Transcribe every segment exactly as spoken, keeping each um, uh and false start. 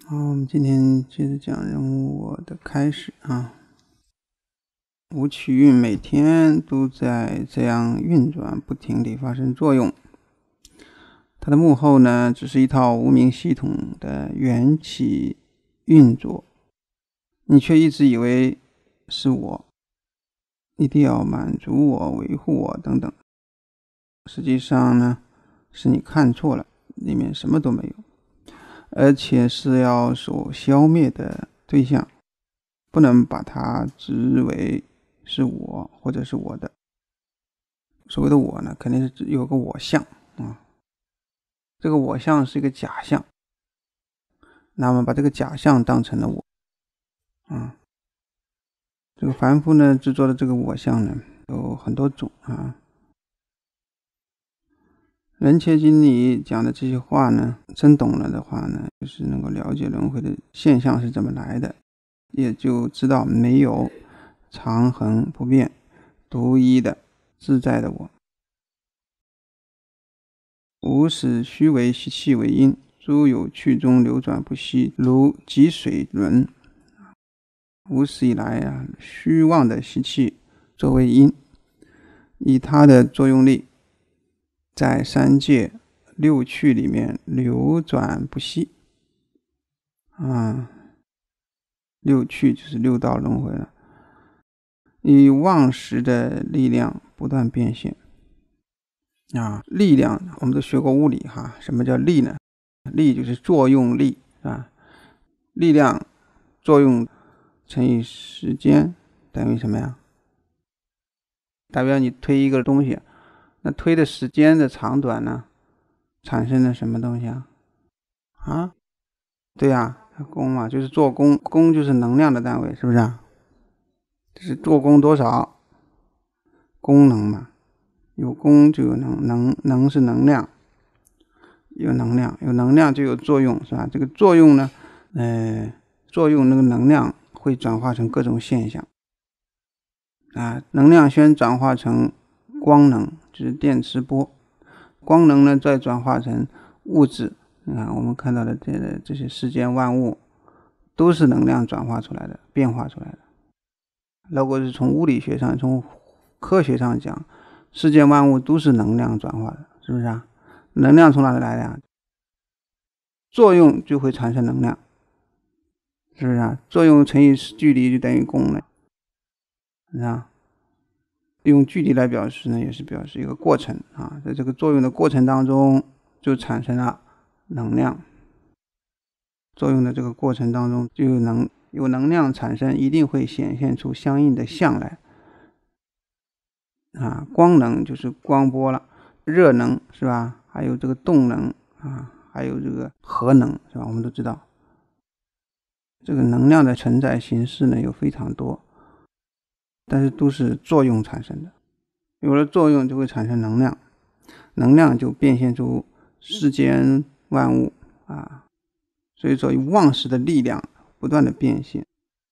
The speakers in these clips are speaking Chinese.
好，我们今天接着讲人物我的开始啊。五曲运每天都在这样运转，不停地发生作用。它的幕后呢，只是一套无名系统的缘起运作，你却一直以为是我，一定要满足我、维护我等等。实际上呢，是你看错了，里面什么都没有。而且是要所消灭的对象，不能把它指为是我或者是我的。所谓的我呢，肯定是有个我相啊，这个我相是一个假象，那么把这个假象当成了我啊。这个凡夫呢制作的这个我相呢有很多种啊。人切经里讲的这些话呢，真懂了的话呢，就是能够了解轮回的现象是怎么来的，也就知道没有长恒不变、独一的自在的我。无始虚为习气为因，诸有趣中流转不息，如积水轮。无始以来啊，虚妄的习气作为因，以它的作用力在三界六趣里面流转不息啊，六趣就是六道轮回了，以妄识的力量不断变现啊。力量我们都学过物理哈，什么叫力呢？力就是作用力啊，力量作用乘以时间等于什么呀？代表你推一个东西，那推的时间的长短呢，产生了什么东西啊？啊，对呀、啊，功嘛，就是做功，功就是能量的单位，是不是啊？就是做功多少，功能嘛，有功就有能，能能是能量，有能量，有能量就有作用，是吧？这个作用呢，呃，作用那个能量会转化成各种现象。啊，能量先转化成光能，就是电磁波，光能呢再转化成物质。啊，我们看到的这这些世间万物都是能量转化出来的，变化出来的。如果是从物理学上、从科学上讲，世间万物都是能量转化的，是不是啊？能量从哪里来的呀？作用就会产生能量，是不是啊？作用乘以距离就等于功了。啊，用距离来表示呢，也是表示一个过程啊，在这个作用的过程当中，就产生了能量。作用的这个过程当中，就有能有能量产生，一定会显现出相应的相来。啊，光能就是光波了，热能是吧？还有这个动能啊，还有这个核能是吧？我们都知道，这个能量的存在形式呢有非常多。但是都是作用产生的，有了作用就会产生能量，能量就变现出世间万物啊，所以说妄识的力量不断的变现。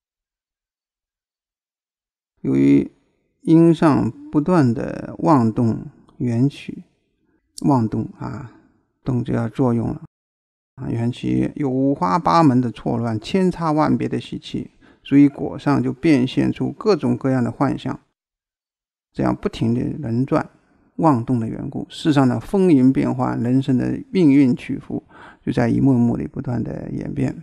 由于因上不断的妄动缘起，妄动啊，动就要作用了啊，缘起有五花八门的错乱，千差万别的习气。所以果上就变现出各种各样的幻象，这样不停的轮转妄动的缘故，世上的风云变幻，人生的命运起伏，就在一幕幕里不断的演变。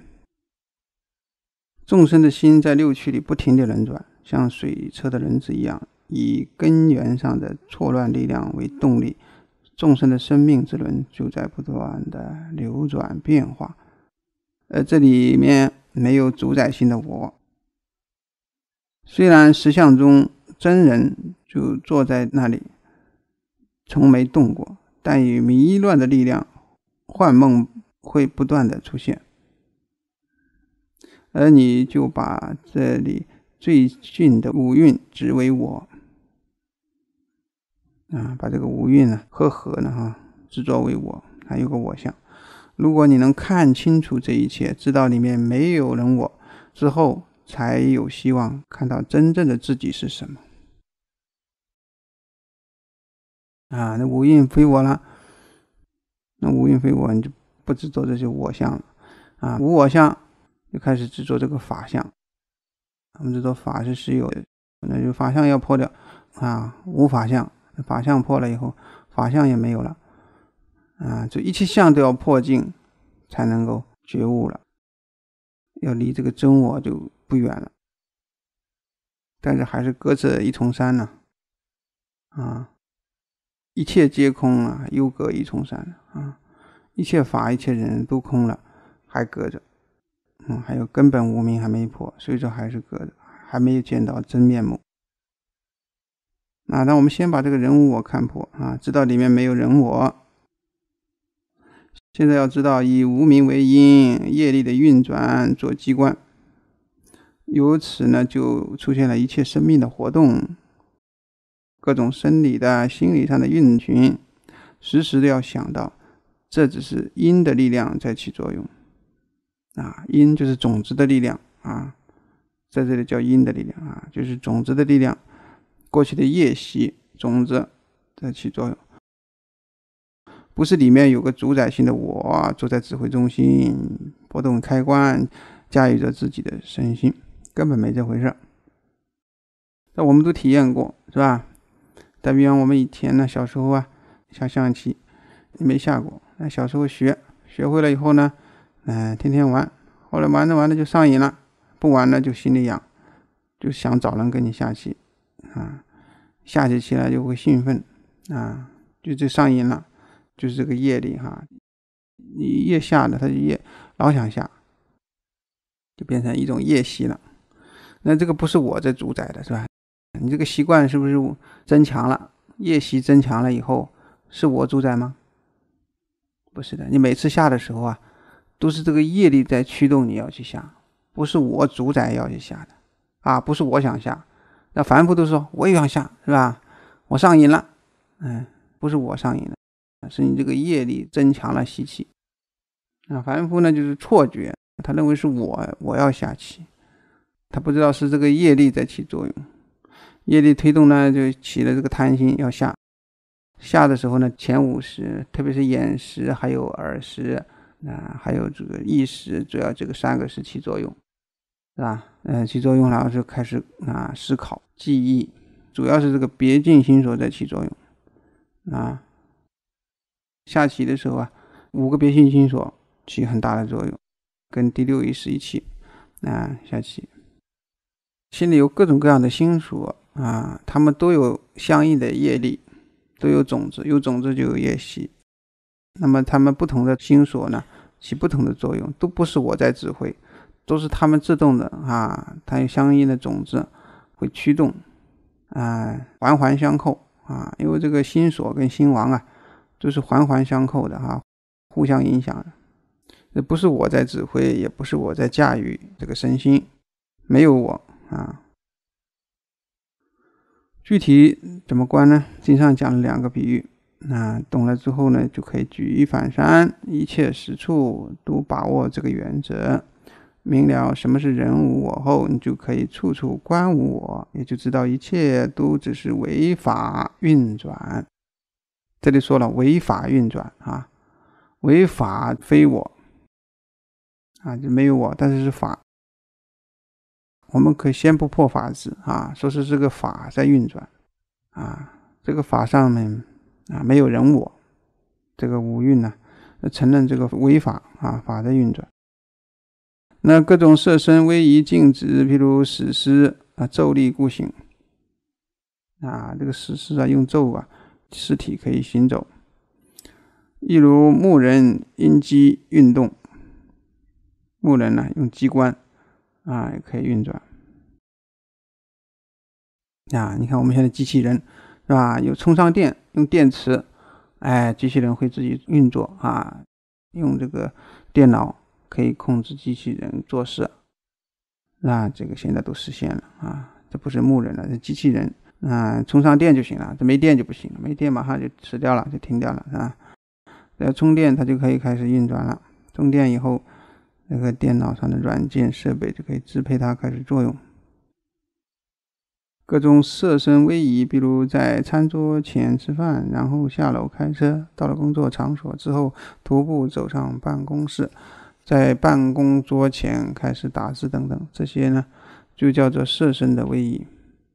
众生的心在六趣里不停的轮转，像水车的轮子一样，以根源上的错乱力量为动力，众生的生命之轮就在不断的流转变化。而这里面没有主宰性的我，虽然实相中真人就坐在那里从没动过，但与迷乱的力量幻梦会不断的出现，而你就把这里最近的五蕴指为我啊，把这个五蕴呢和合呢哈制作为我，还有个我相。如果你能看清楚这一切，知道里面没有人我之后，才有希望看到真正的自己是什么啊！那五蕴非我了，那五蕴非我，你就不制作这些我相了啊！无我相就开始制作这个法相。我们知道法是实有的，那就法相要破掉啊，无法相，法相破了以后，法相也没有了啊，就一切相都要破尽，才能够觉悟了，要离这个真我就不远了。但是还是隔着一重山呢、啊，啊，一切皆空啊，又隔一重山啊，一切法一切人都空了，还隔着。嗯，还有根本无明还没破，所以说还是隔着，还没有见到真面目。啊，那我们先把这个人无我看破啊，知道里面没有人我。现在要知道，以无明为因，业力的运转做机关，由此呢就出现了一切生命的活动，各种生理的心理上的运行，时时都要想到，这只是因的力量在起作用。啊，因就是种子的力量啊，在这里叫因的力量啊，就是种子的力量，过去的业习种子在起作用，不是里面有个主宰性的我坐在指挥中心，拨动开关，驾驭着自己的身心，根本没这回事。那我们都体验过，是吧？打比方我们以前呢，小时候啊，下象棋没下过，那小时候学学会了以后呢，哎，天天玩，后来玩着玩着就上瘾了，不玩了就心里痒，就想找人跟你下棋啊，下起棋来就会兴奋啊，就就上瘾了，就是这个业力哈，你越下的他就越老想下，就变成一种业习了。那这个不是我在主宰的，是吧？你这个习惯是不是增强了？业习增强了以后，是我主宰吗？不是的，你每次下的时候啊，都是这个业力在驱动你要去下，不是我主宰要去下的啊，不是我想下。那凡夫都说我也想下，是吧？我上瘾了，嗯，不是我上瘾了，是你这个业力增强了习气。啊，凡夫呢就是错觉，他认为是我我要下棋，他不知道是这个业力在起作用。业力推动呢，就起了这个贪心要下。下的时候呢，前五识，特别是眼识，还有耳识，啊，还有这个意识，主要这个三个是起作用，是吧？呃，起作用，然后就开始啊思考、记忆，主要是这个别境心所在起作用。啊，下棋的时候啊，五个别性心所起很大的作用，跟第六意识一起啊下棋。心里有各种各样的心所啊，他们都有相应的业力，都有种子，有种子就有业习。那么他们不同的心所呢，起不同的作用，都不是我在指挥，都是他们自动的啊，它有相应的种子会驱动啊，环环相扣啊，因为这个心所跟心王啊，都是环环相扣的啊，互相影响的。这不是我在指挥，也不是我在驾驭这个身心，没有我啊。具体怎么观呢？经上讲了两个比喻，那懂了之后呢，就可以举一反三，一切时处都把握这个原则，明了什么是人无我后，你就可以处处观无我，也就知道一切都只是为法运转。这里说了为法运转啊，为法非我啊，就没有我，但是是法。我们可以先不破法字啊，说是这个法在运转啊，这个法上面啊没有人我，这个五蕴呢承认这个为法啊，法在运转。那各种色身威仪静止，譬如死尸啊，咒力故行啊，这个死尸啊用咒啊，尸体可以行走。例如木人因机运动，木人呢用机关啊也可以运转。啊，你看我们现在机器人是吧？有充上电，用电池，哎，机器人会自己运作啊。用这个电脑可以控制机器人做事，那这个现在都实现了啊。这不是木人了，是机器人啊，充上电就行了，这没电就不行了，没电马上就死掉了，就停掉了，是吧？要充电，它就可以开始运转了。充电以后，那个电脑上的软件设备就可以支配它开始作用。各种色身威仪，比如在餐桌前吃饭，然后下楼开车，到了工作场所之后徒步走上办公室， 在办公桌前开始打字等等，这些呢就叫做色身的位移。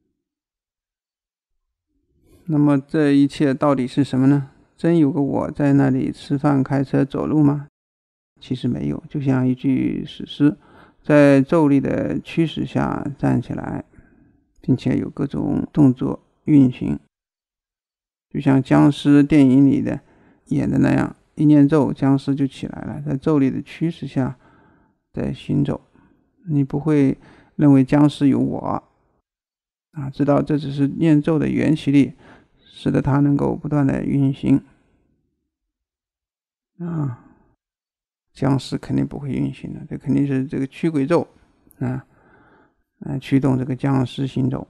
那么这一切到底是什么呢？真有个我在那里吃饭、开车、走路吗？其实没有，就像一具死尸在咒力的驱使下站起来，并且有各种动作运行，就像僵尸电影里的演的那样，一念咒，僵尸就起来了，在咒力的驱使下在行走。你不会认为僵尸有我啊，知道这只是念咒的元气力使得它能够不断的运行啊。僵尸肯定不会运行的，这肯定是这个驱鬼咒啊，来驱动这个僵尸行走。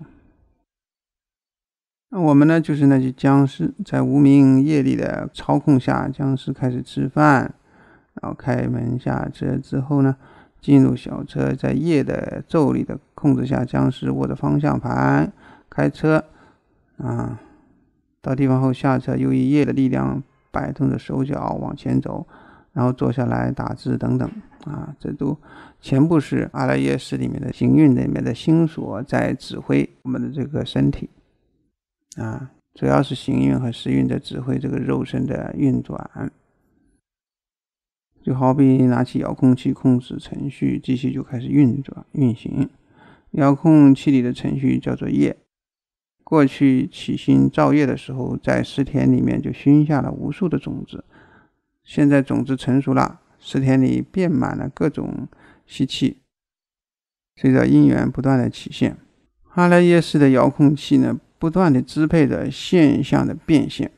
那我们呢，就是那些僵尸，在无名业力的操控下，僵尸开始吃饭，然后开门下车之后呢，进入小车，在业的咒力的控制下，僵尸握着方向盘开车啊，到地方后下车，又以业的力量摆动着手脚往前走，然后坐下来打字等等啊，这都全部是阿赖耶识里面的行运里面的心所在指挥我们的这个身体啊，主要是行运和时运在指挥这个肉身的运转。就好比拿起遥控器控制程序，机器就开始运转运行。遥控器里的程序叫做业。过去起心造业的时候，在石田里面就熏下了无数的种子，现在种子成熟了，石田里遍满了各种习气，随着因缘不断的起现。阿赖耶识的遥控器呢，不断的支配着现象的变现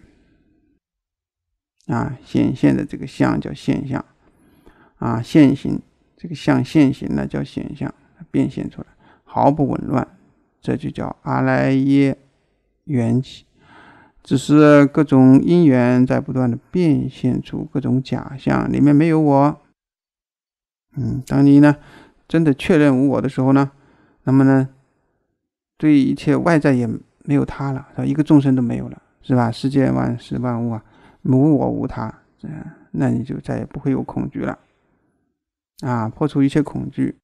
啊，显现的这个相叫现象啊，现行这个相现行呢叫显象，变现出来毫不紊乱，这就叫阿赖耶缘起。只是各种因缘在不断的变现出各种假象，里面没有我。嗯，当你呢真的确认无我的时候呢，那么呢对一切外在也没有他了，一个众生都没有了，是吧？世界万事万物啊，无我无他，那你就再也不会有恐惧了啊，破除一切恐惧。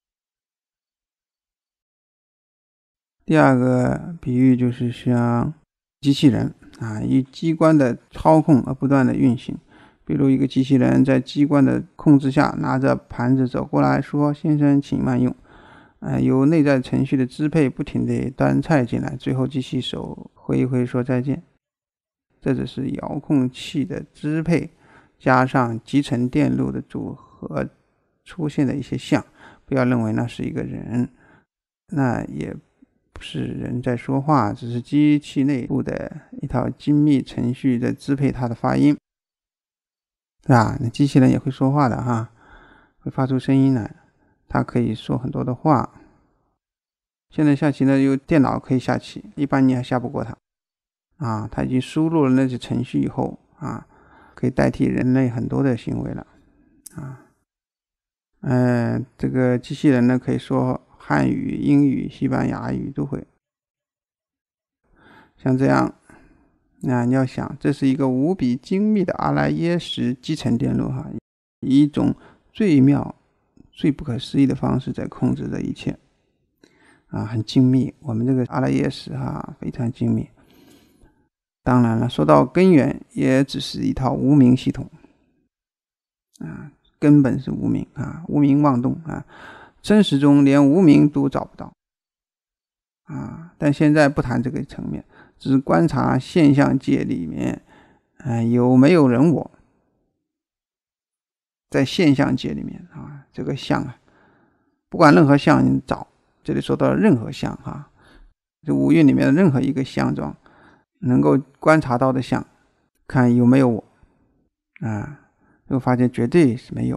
第二个比喻就是像机器人啊，以机关的操控而不断的运行。比如一个机器人在机关的控制下，拿着盘子走过来说：“先生，请慢用。”呃，由内在程序的支配，不停地端菜进来，最后机器手挥一挥说再见。这只是遥控器的支配加上集成电路的组合出现的一些像，不要认为那是一个人，那也不是人在说话，只是机器内部的一套精密程序在支配它的发音，对吧？那机器人也会说话的哈，会发出声音来，它可以说很多的话。现在下棋呢，有电脑可以下棋，一般你还下不过它啊。它已经输入了那些程序以后啊，可以代替人类很多的行为了啊。嗯、呃，这个机器人呢，可以说汉语、英语、西班牙语都会。像这样，那你要想，这是一个无比精密的阿赖耶识集成电路哈，以一种最妙、最不可思议的方式在控制着一切啊，很精密。我们这个阿赖耶识哈，非常精密。当然了，说到根源，也只是一套无明系统啊，根本是无明啊，无明妄动啊，真实中连无明都找不到啊。但现在不谈这个层面，只是观察现象界里面啊有没有人我。在现象界里面啊，这个相啊，不管任何相你找，这里说到任何相哈，这五蕴里面的任何一个相状能够观察到的相，看有没有我啊，就发现绝对是没有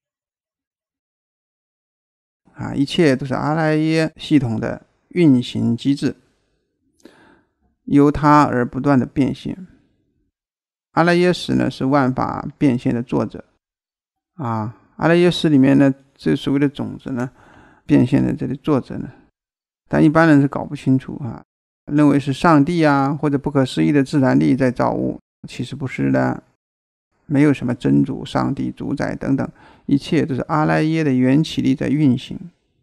啊，一切都是阿赖耶系统的运行机制，由它而不断的变现。阿赖耶识呢是万法变现的作者啊，阿赖耶识里面呢，这所谓的种子呢，变现的这里作者呢，但一般人是搞不清楚啊，认为是上帝啊或者不可思议的自然力在造物，其实不是的没有什么真主、上帝、主宰等等，一切都是阿赖耶的缘起力在运行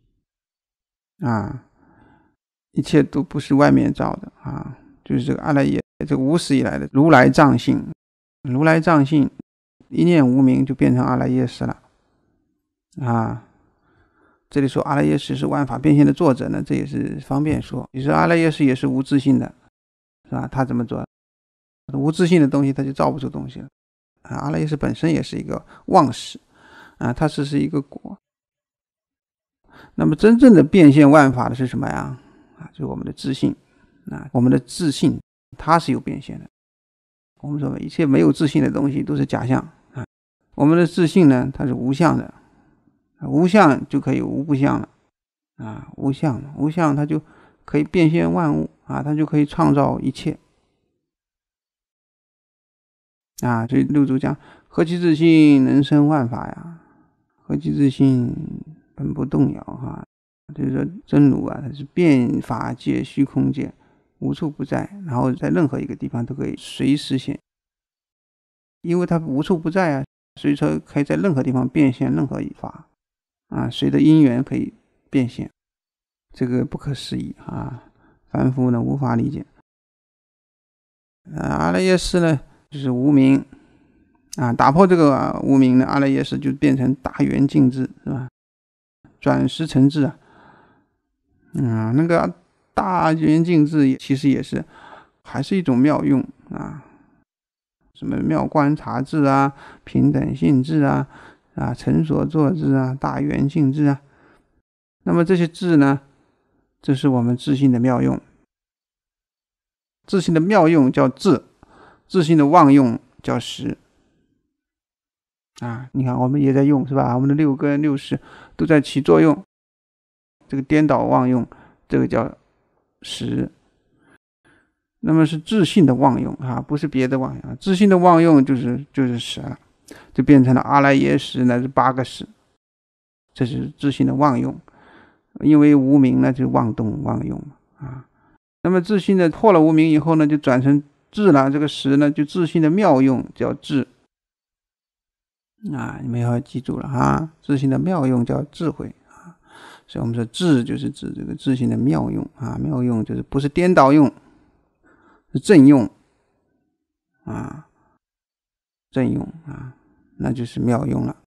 啊，一切都不是外面造的啊，就是这个阿赖耶，这个无始以来的如来藏性，如来藏性一念无明就变成阿赖耶识了啊。这里说阿赖耶识是万法变现的作者呢，这也是方便说。其实阿赖耶识也是无自性的，是吧？他怎么做？无自性的东西他就造不出东西了啊。阿赖耶识本身也是一个妄识啊，它是是一个果。那么真正的变现万法的是什么呀？啊，就是我们的自性啊，我们的自性它是有变现的。我们说一切没有自性的东西都是假象啊，我们的自性呢，它是无相的。无相就可以无不相了啊，无相无相它就可以变现万物啊，它就可以创造一切啊。所以六祖讲何其自性能生万法呀，何其自性本不动摇哈、啊。就是说真如啊，它是变法界虚空界无处不在，然后在任何一个地方都可以随时现，因为它无处不在啊，所以说可以在任何地方变现任何一法啊，随着因缘可以变现，这个不可思议啊，凡夫呢无法理解。啊，阿赖耶识呢就是无明啊，打破这个、啊、无明呢，阿赖耶识就变成大圆净智，是吧？转识成智啊，啊，那个大圆净智其实也是还是一种妙用啊，什么妙观察智啊，平等性智啊。啊，成所作智啊，大圆净智啊，那么这些智呢，这是我们自性的妙用。自性的妙用叫智，自性的妄用叫识啊。你看我们也在用是吧？我们的六根六识都在起作用，这个颠倒妄用，这个叫识。那么是自性的妄用啊，不是别的妄用。自性的妄用就是就是识了。就变成了阿赖耶识乃至八个识，这是自性的妄用。因为无明呢，就妄动妄用啊。那么自性的破了无明以后呢，就转成智了。这个识呢，就自性的妙用叫智啊，你们要记住了啊，自性的妙用叫智慧啊。所以我们说智就是指这个自性的妙用啊，妙用就是不是颠倒用，是正用啊。正用啊，那就是妙用了。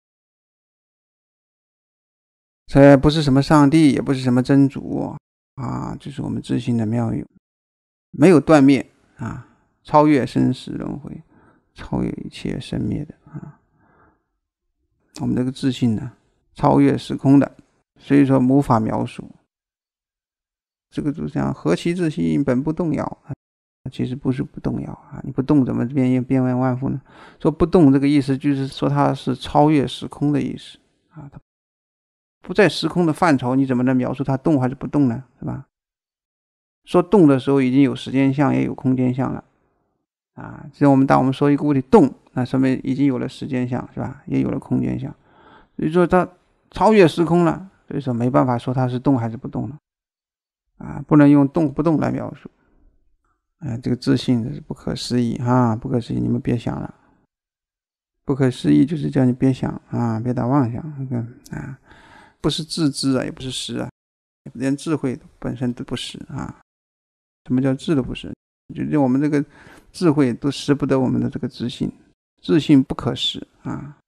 这不是什么上帝，也不是什么真主啊，就是我们自性的妙用，没有断灭啊，超越生死轮回，超越一切生灭的啊。我们这个自性呢，超越时空的，所以说无法描述。这个就像何其自性本不动摇，其实不是不动摇啊，你不动怎么变变为万物呢？说不动这个意思就是说它是超越时空的意思啊，它不在时空的范畴，你怎么能描述它动还是不动呢？是吧？说动的时候已经有时间相也有空间相了啊，只要我们当我们说一个物体动，那说明已经有了时间相是吧？也有了空间相，所以说它超越时空了，所以说没办法说它是动还是不动了啊，不能用动不动来描述。哎，这个自信是不可思议啊！不可思议，你们别想了。不可思议就是叫你别想啊，别打妄想。啊，不是自知啊，也不是识啊，连智慧本身都不是啊。什么叫智都不是？就是我们这个智慧都识不得我们的这个自信，自信不可识啊。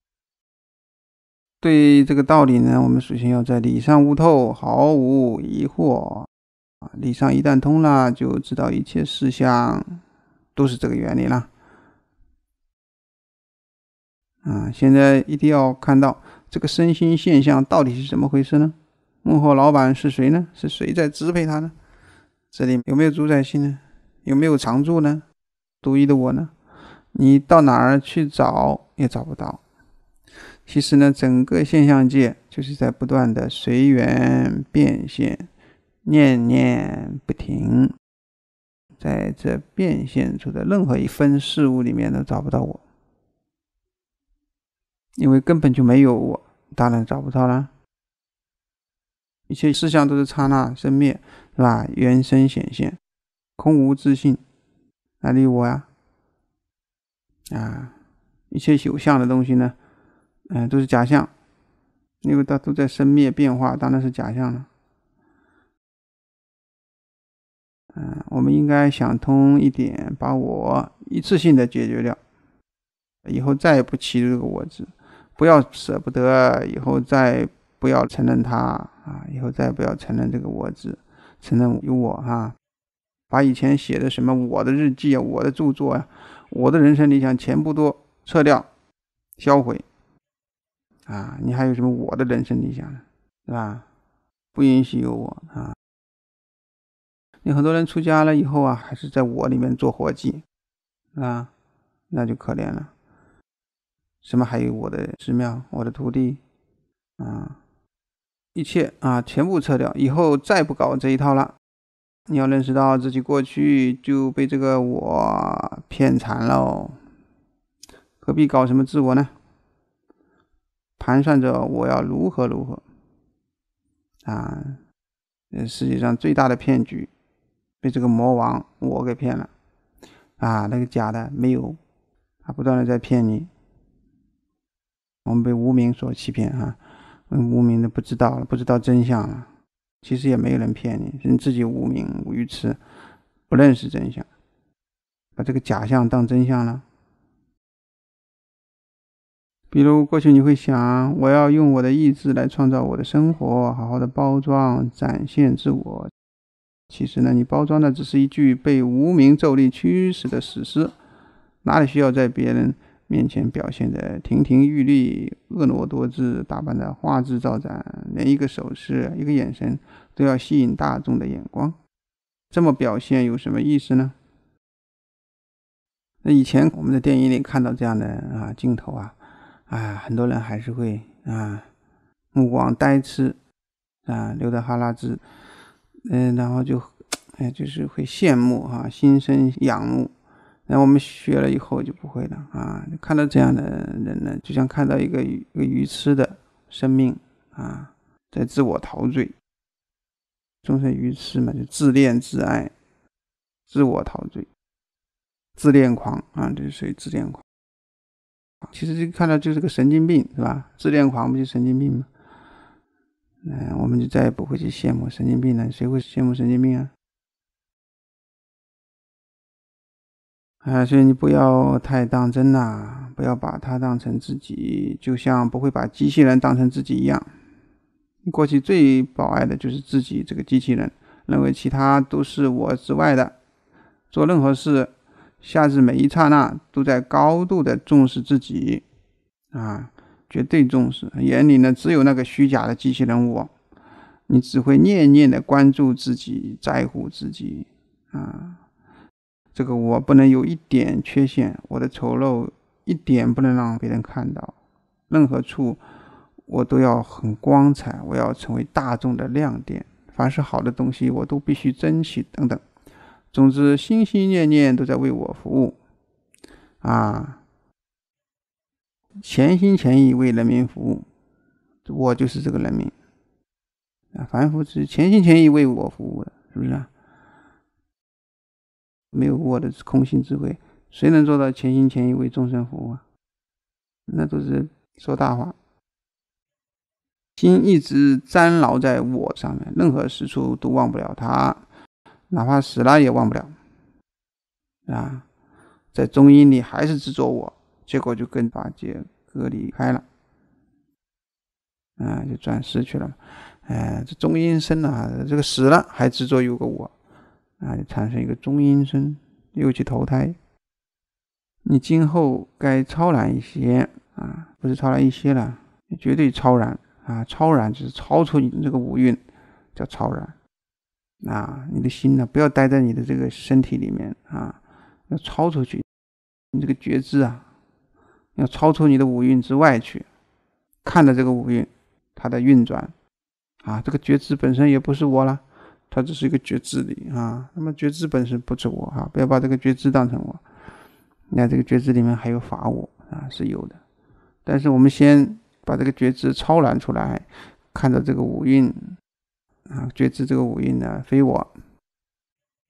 对这个道理呢，我们首先要在理上悟透，毫无疑惑。理上一旦通了，就知道一切事项都是这个原理了啊！现在一定要看到这个身心现象到底是怎么回事呢？幕后老板是谁呢？是谁在支配他呢？这里有没有主宰性呢？有没有常住呢？独一的我呢？你到哪儿去找也找不到。其实呢，整个现象界就是在不断的随缘变现，念念不停，在这变现出的任何一分事物里面都找不到我，因为根本就没有我，当然找不到了。一切事项都是刹那生灭，是吧？缘生显现，空无自性，哪里有我呀？啊， 一切有相的东西呢，嗯、呃，都是假象，因为它都在生灭变化，当然是假象了。嗯、呃，我们应该想通一点，把我一次性的解决掉，以后再也不起这个我字，不要舍不得，以后再不要承认它啊，以后再不要承认这个我字，承认有我哈。把以前写的什么我的日记啊，我的著作啊，我的人生理想全部都撤掉销毁啊！你还有什么我的人生理想呢？是吧？不允许有我啊！你很多人出家了以后啊，还是在我里面做活计啊，那就可怜了。什么还有我的寺庙，我的徒弟啊，一切啊全部撤掉，以后再不搞这一套了。你要认识到自己过去就被这个我骗残了，何必搞什么自我呢？盘算着我要如何如何啊！世界上最大的骗局，被这个魔王我给骗了啊！那个假的没有，他不断的在骗你。我们被无明所欺骗啊，无明的不知道了，不知道真相了。其实也没有人骗你，是你自己无明无愚痴，不认识真相，把这个假象当真相了。比如过去你会想，我要用我的意志来创造我的生活，好好的包装展现自我。其实呢，你包装的只是一具被无明咒力驱使的死尸，哪里需要在别人面前表现的亭亭玉立、婀娜多姿，打扮的花枝招展，连一个手势、一个眼神都要吸引大众的眼光，这么表现有什么意思呢？那以前我们在电影里看到这样的啊镜头啊，啊，很多人还是会啊目光呆痴啊，流的哈喇子，嗯、呃，然后就哎就是会羡慕啊，心生仰慕。然后我们学了以后就不会了啊！看到这样的人呢，就像看到一个一个愚痴的生命啊，在自我陶醉。众生愚痴嘛，就自恋自爱，自我陶醉，自恋狂啊，这是属于自恋狂。其实这看到就是个神经病，是吧？自恋狂不就神经病吗？嗯，我们就再也不会去羡慕神经病了。谁会羡慕神经病啊？啊，所以你不要太当真啦，不要把它当成自己，就像不会把机器人当成自己一样。过去最保爱的就是自己这个机器人，认为其他都是我之外的，做任何事，下至每一刹那都在高度的重视自己啊，绝对重视，眼里呢只有那个虚假的机器人我，你只会念念的关注自己，在乎自己啊。这个我不能有一点缺陷，我的丑陋一点不能让别人看到，任何处我都要很光彩，我要成为大众的亮点，凡是好的东西我都必须珍惜等等。总之心心念念都在为我服务啊，全心全意为人民服务，我就是这个人民啊，凡夫是全心全意为我服务的，是不是啊？没有我的空性智慧，谁能做到全心全意为众生服务啊？那都是说大话。心一直沾牢在我上面，任何事处都忘不了他，哪怕死了也忘不了啊！在中阴里还是执着我，结果就跟法界隔离开了啊，就转世去了。哎，这中阴身啊，这个死了还执着有个我啊，就产生一个中阴身，又去投胎。你今后该超然一些啊，不是超然一些了，绝对超然啊！超然就是超出你这个五蕴，叫超然啊！你的心呢，不要待在你的这个身体里面啊，要超出去。你这个觉知啊，要超出你的五蕴之外去，看着这个五蕴它的运转啊，这个觉知本身也不是我了，它只是一个觉知力啊。那么觉知本身不是我啊，不要把这个觉知当成我。你看这个觉知里面还有法我啊，是有的。但是我们先把这个觉知超然出来，看到这个五蕴啊，觉知这个五蕴呢非我。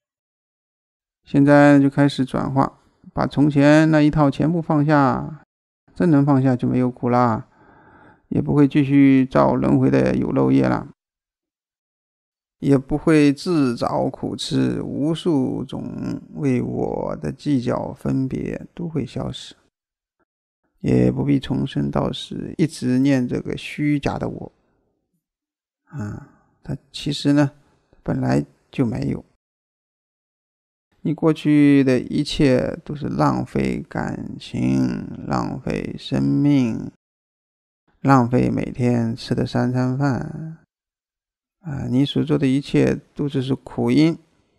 现在就开始转化，把从前那一套全部放下， 真能放下就没有苦啦，也不会继续造轮回的有漏业了，也不会自找苦吃，无数种为我的计较分别都会消失，也不必从生到死一直念这个虚假的我啊，它其实呢本来就没有。你过去的一切都是浪费感情，浪费生命，浪费每天吃的三餐饭啊！你所做的一切都只是苦因，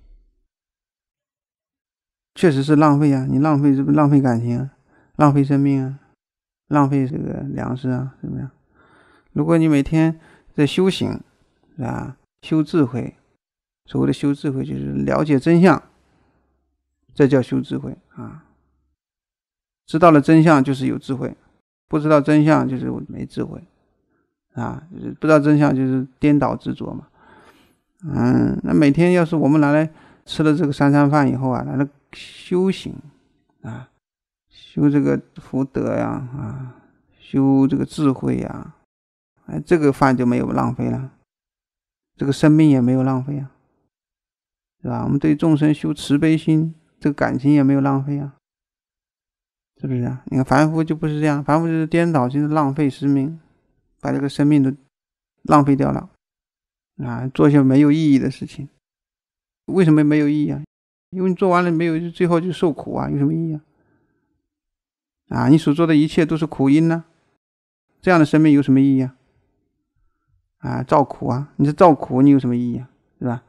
确实是浪费啊！你浪费是不是浪费感情啊？浪费生命啊？浪费这个粮食啊？是不是？如果你每天在修行，是吧？修智慧，所谓的修智慧就是了解真相。这叫修智慧啊！知道了真相就是有智慧，不知道真相就是没智慧啊！就是不知道真相就是颠倒执着嘛。嗯，那每天要是我们拿来吃了这个三餐饭以后啊，拿来修行啊，修这个福德呀啊，修这个智慧呀，哎，这个饭就没有浪费了，这个生命也没有浪费啊，是吧？我们对众生修慈悲心。这个感情也没有浪费啊，是不是啊？你看凡夫就不是这样，凡夫就是颠倒，就是浪费生命，把这个生命都浪费掉了啊，做一些没有意义的事情。为什么没有意义啊？因为你做完了没有，最后就受苦啊，有什么意义啊？啊，你所做的一切都是苦因呢、啊，这样的生命有什么意义啊？啊，造苦啊，你是造苦，你有什么意义啊？是吧？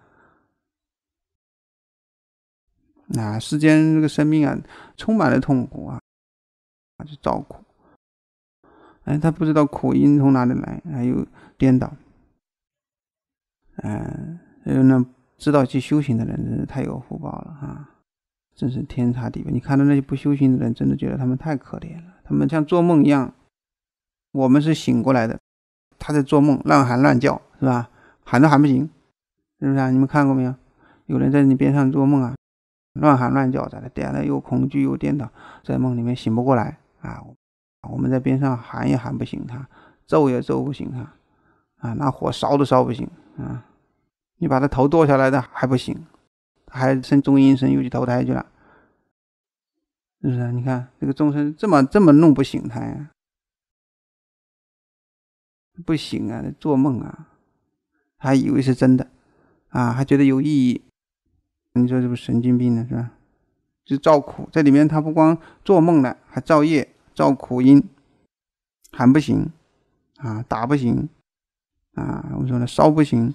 啊，世间这个生命啊，充满了痛苦啊，就造苦。哎，他不知道苦因从哪里来，还有颠倒。嗯，所以呢，知道去修行的人真是太有福报了啊，真是天差地别。你看到那些不修行的人，真的觉得他们太可怜了，他们像做梦一样。我们是醒过来的，他在做梦，乱喊乱叫，是吧？喊都喊不醒，是不是啊？你们看过没有？有人在你边上做梦啊，乱喊乱叫，在那点了又恐惧又颠倒，在梦里面醒不过来啊！我们在边上喊也喊不醒他，咒也咒不醒他啊！那火烧都烧不醒啊！你把他头剁下来的还不醒，还生中阴身又去投胎去了，是不是啊？你看这个众生这么这么弄不醒他呀，不醒啊，做梦啊，还以为是真的啊，还觉得有意义。你说这不神经病呢，是吧？就造苦，在里面他不光做梦了，还造业，造苦因，喊不醒啊，打不醒啊，我们说呢，烧不醒。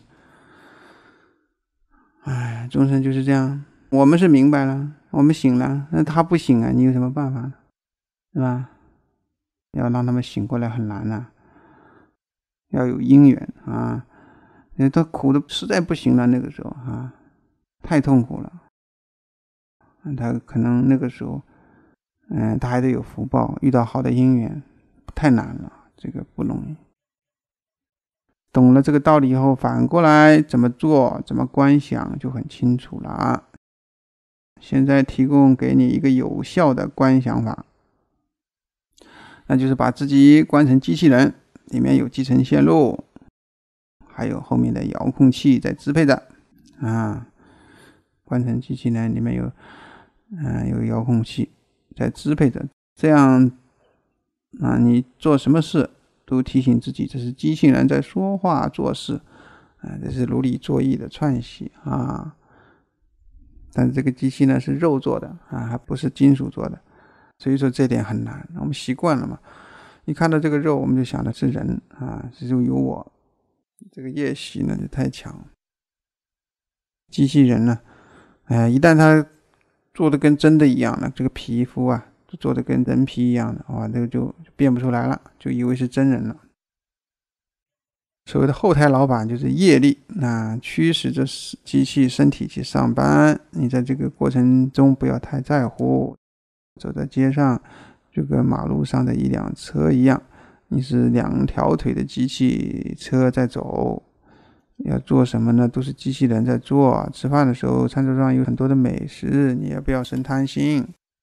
哎，众生就是这样，我们是明白了，我们醒了，那他不醒啊，你有什么办法呢？是吧？要让他们醒过来很难啊，要有因缘啊，他苦的实在不行了，那个时候啊，太痛苦了。他可能那个时候，嗯，他还得有福报，遇到好的因缘，太难了，这个不容易。懂了这个道理以后，反过来怎么做，怎么观想就很清楚了。现在提供给你一个有效的观想法，那就是把自己观成机器人，里面有集成线路，还有后面的遥控器在支配着啊。观成机器人里面有嗯，有遥控器在支配着，这样啊，你做什么事都提醒自己，这是机器人在说话做事，啊，这是如理作意的串习啊。但是这个机器呢是肉做的啊，还不是金属做的，所以说这点很难。我们习惯了嘛，一看到这个肉，我们就想的是人啊，这就有我，这个业习呢就太强。机器人呢，哎，一旦它做的跟真的一样了，这个皮肤啊做的跟人皮一样的，哇，这个就变不出来了，就以为是真人了。所谓的后台老板就是业力，那驱使着机器身体去上班。你在这个过程中不要太在乎，走在街上就跟马路上的一辆车一样，你是两条腿的机器车在走。要做什么呢？都是机器人在做。吃饭的时候餐桌上有很多的美食，你也不要生贪心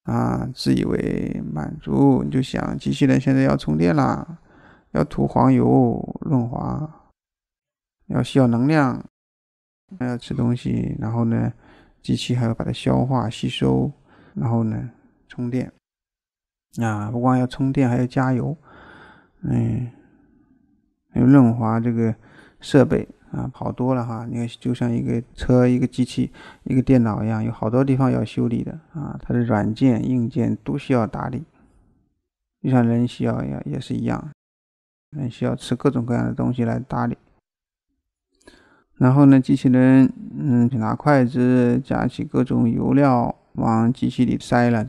啊，自以为满足，你就想机器人现在要充电啦，要涂黄油润滑，要需要能量，要吃东西，然后呢，机器还要把它消化吸收，然后呢充电啊，不光要充电，还要加油，嗯，还有润滑这个设备啊，好多了哈。你看，就像一个车、一个机器、一个电脑一样，有好多地方要修理的啊，它的软件、硬件都需要打理，就像人需要也也是一样，人需要吃各种各样的东西来打理。然后呢，机器人嗯，拿筷子夹起各种油料往机器里塞了。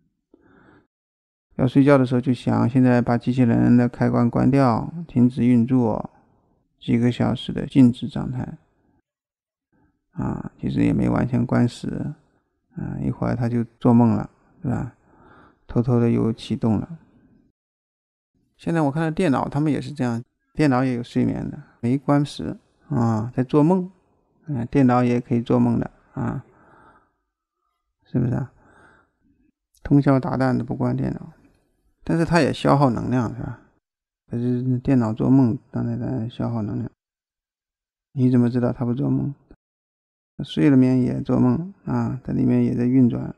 要睡觉的时候就想，现在把机器人的开关关掉，停止运作，几个小时的静止状态。啊，其实也没完全关死，啊，一会儿他就做梦了，是吧？偷偷的又启动了。现在我看到电脑，他们也是这样，电脑也有睡眠的，没关死啊，在做梦。嗯，电脑也可以做梦的啊，是不是啊？通宵达旦的不关电脑，但是它也消耗能量，是吧？可是电脑做梦当然在消耗能量。你怎么知道它不做梦？睡了眠也做梦啊，它里面也在运转。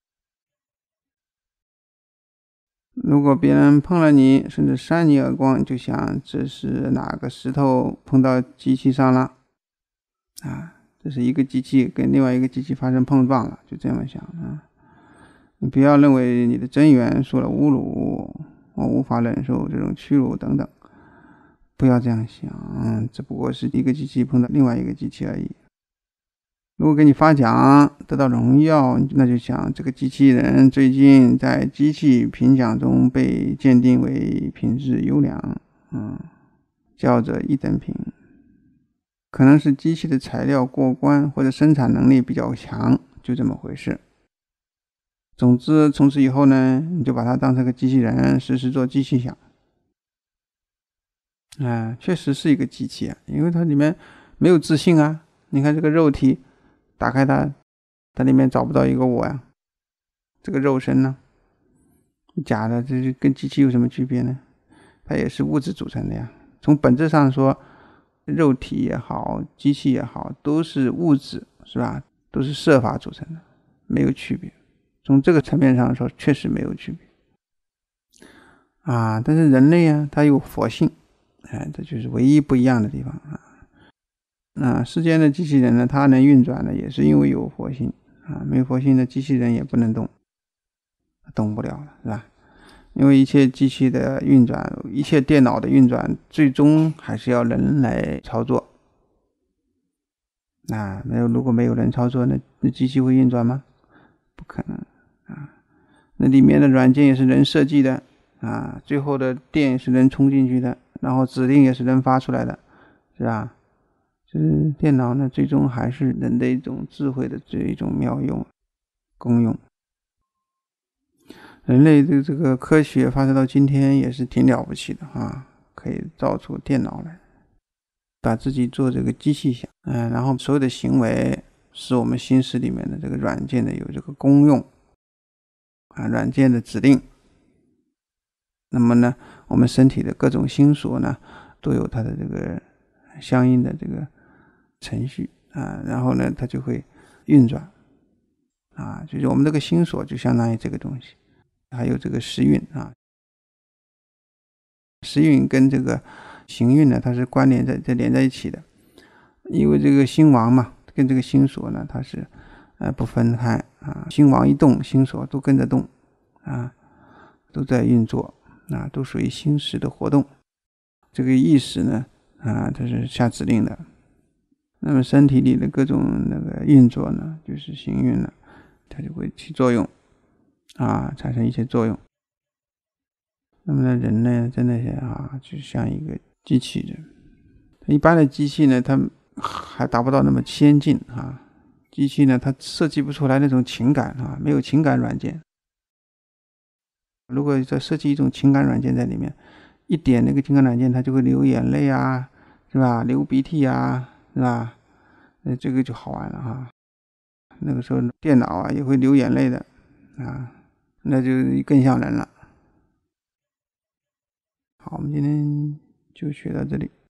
如果别人碰了你，甚至扇你耳光，就想这是哪个石头碰到机器上了啊？这是一个机器跟另外一个机器发生碰撞了，就这么想啊。你不要认为你的真元受了侮辱，我无法忍受这种屈辱等等，不要这样想，只不过是一个机器碰到另外一个机器而已。如果给你发奖得到荣耀，那就想这个机器人最近在机器评奖中被鉴定为品质优良，嗯，叫着一等评，可能是机器的材料过关或者生产能力比较强，就这么回事。总之从此以后呢，你就把它当成个机器人，时时做机器想。啊，确实是一个机器啊，因为它里面没有自信啊。你看这个肉体打开它，它里面找不到一个我呀。这个肉身呢，假的，这就跟机器有什么区别呢？它也是物质组成的呀。从本质上说，肉体也好，机器也好，都是物质，是吧？都是设法组成的，没有区别。从这个层面上说，确实没有区别啊。但是人类啊，它有佛性，哎，这就是唯一不一样的地方啊。那世间的机器人呢，它能运转呢，也是因为有佛性啊。没有佛性的机器人也不能动，动不了了，是吧？因为一切机器的运转，一切电脑的运转，最终还是要人来操作。那没有，如果没有人操作，那那机器会运转吗？不可能啊。那里面的软件也是人设计的啊，最后的电也是人充进去的，然后指令也是人发出来的，是吧？就是电脑呢，最终还是人的一种智慧的这一种妙用功用。人类的这个科学发展到今天也是挺了不起的啊，可以造出电脑来，把自己做这个机器想，嗯，然后所有的行为是我们心识里面的这个软件的有这个功用啊，软件的指令。那么呢，我们身体的各种心所呢，都有它的这个相应的这个程序啊，然后呢，它就会运转啊，就是我们这个心所就相当于这个东西。还有这个时运啊，时运跟这个行运呢，它是关联在在连在一起的，因为这个心王嘛，跟这个心所呢，它是呃不分开啊，心王一动，心所都跟着动啊，都在运作啊，都属于心识的活动。这个意识呢啊，它是下指令的。那么身体里的各种那个运作呢，就是行运了，它就会起作用。啊，产生一些作用。那么呢，人呢，真的是啊，就像一个机器人。一般的机器呢，它还达不到那么先进啊。机器呢，它设计不出来那种情感啊，没有情感软件。如果再设计一种情感软件在里面，一点那个情感软件，它就会流眼泪啊，是吧？流鼻涕啊，是吧？那这个就好玩了哈。那个时候电脑啊也会流眼泪的啊。 那就更像人了。好，我们今天就学到这里。